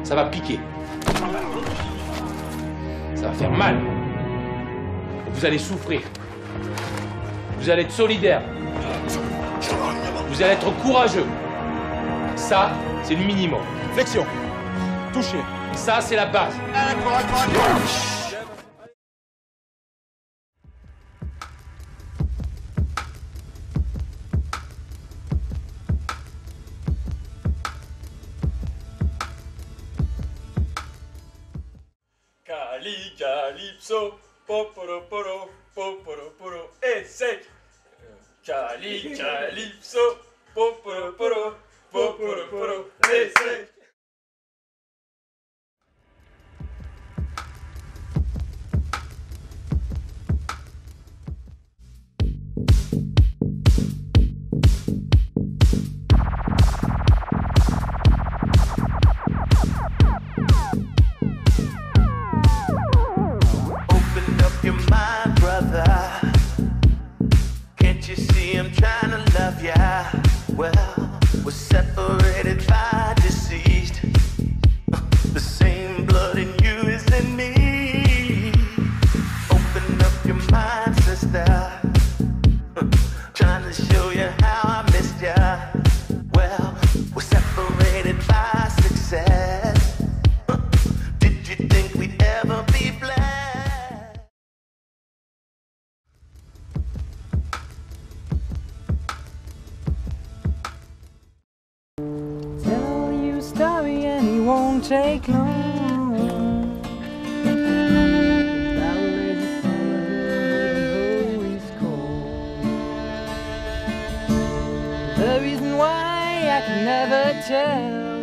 Ça va piquer. Ça va faire mal. Vous allez souffrir. Vous allez être solidaire. Vous allez être courageux. Ça, c'est le minimum. Flexion. Toucher. Ça, c'est la base. Calypso, poporo, poporo, Essec. Calypso, poporo, Essec. Well, we're separated by deceased. The same blood in you is in me. Open up your mind, sister. Trying to show you how I missed ya. Well, we're separated by success. Did you think we'd ever be blessed? Story and it won't take long. The reason why I can never tell.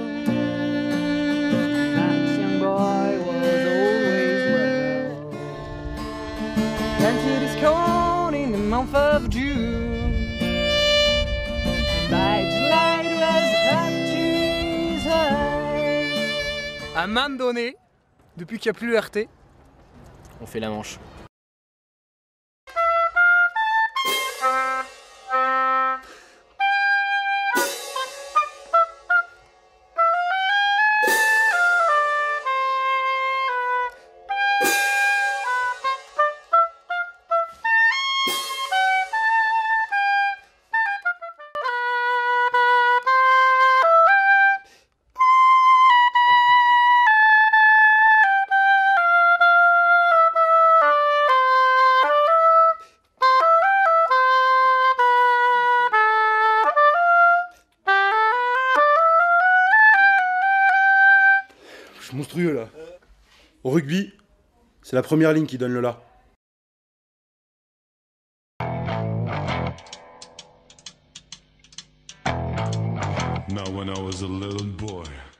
That young boy was always well. Planted his corn in the month of June, and by July it was up to à un moment donné, depuis qu'il n'y a plus le RT, on fait la manche. Monstrueux là. Au rugby, c'est la première ligne qui donne le là. Now when I was a little boy